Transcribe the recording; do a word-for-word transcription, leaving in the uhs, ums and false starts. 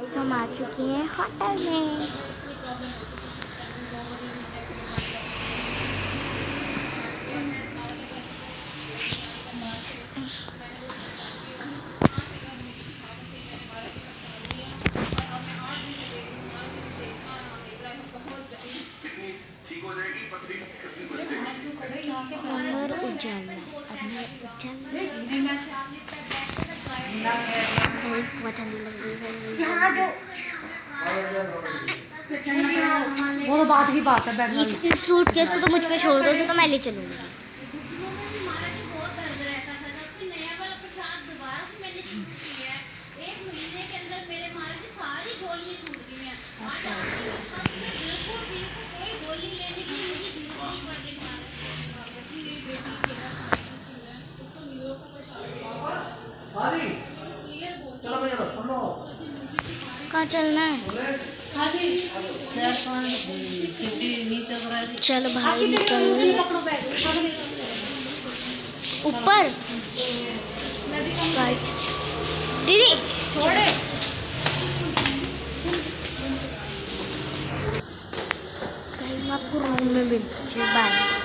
Guys हम आ चुके हैं होटल में। अंदर उजाला अपने उजाला बहुत ठंडी लग रही है। वो तो बात की बात है। इस, इस सूट केस को तो मुझ पे छोड़ दो, तो मैं ले चलूंगी। कहाँ चलना है? चल भाई निकल ऊपर। दीदी छोड़े। कहीं आपको रूम में मिलते। बाय।